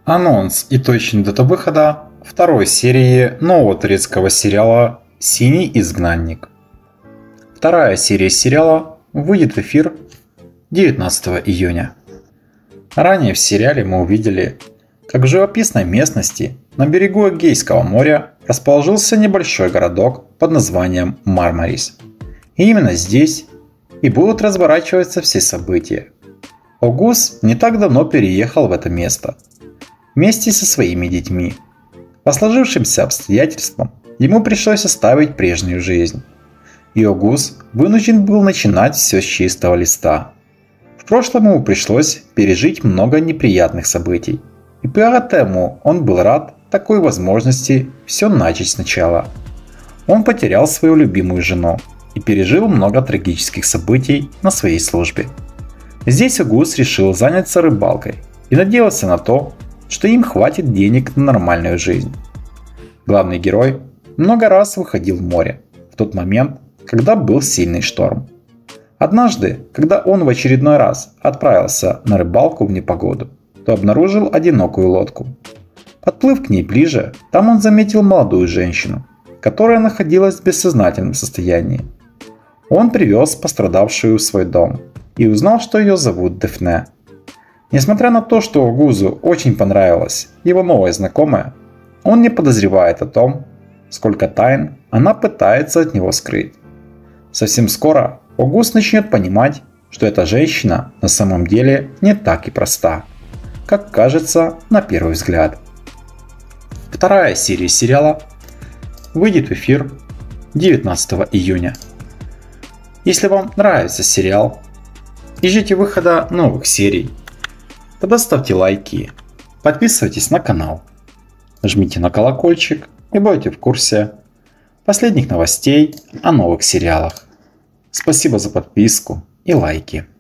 Анонс и точная дата выхода второй серии нового турецкого сериала «Синий изгнанник». Вторая серия сериала выйдет в эфир 19 июня. Ранее в сериале мы увидели, как в живописной местности на берегу Эгейского моря расположился небольшой городок под названием Мармарис. И именно здесь и будут разворачиваться все события. Огуз не так давно переехал в это место вместе со своими детьми. По сложившимся обстоятельствам ему пришлось оставить прежнюю жизнь. И Огуз вынужден был начинать все с чистого листа. В прошлом ему пришлось пережить много неприятных событий. И поэтому он был рад такой возможности все начать сначала. Он потерял свою любимую жену и пережил много трагических событий на своей службе. Здесь Огуз решил заняться рыбалкой и надеялся на то, что им хватит денег на нормальную жизнь. Главный герой много раз выходил в море в тот момент, когда был сильный шторм. Однажды, когда он в очередной раз отправился на рыбалку в непогоду, то обнаружил одинокую лодку. Подплыв к ней ближе, там он заметил молодую женщину, которая находилась в бессознательном состоянии. Он привез пострадавшую в свой дом и узнал, что ее зовут Дефне. Несмотря на то, что Огузу очень понравилась его новая знакомая, он не подозревает о том, сколько тайн она пытается от него скрыть. Совсем скоро Огуз начнет понимать, что эта женщина на самом деле не так и проста, как кажется на первый взгляд. Вторая серия сериала выйдет в эфир 19 июня. Если вам нравится сериал и ждете выхода новых серий, тогда ставьте лайки, подписывайтесь на канал, жмите на колокольчик и будете в курсе последних новостей о новых сериалах. Спасибо за подписку и лайки.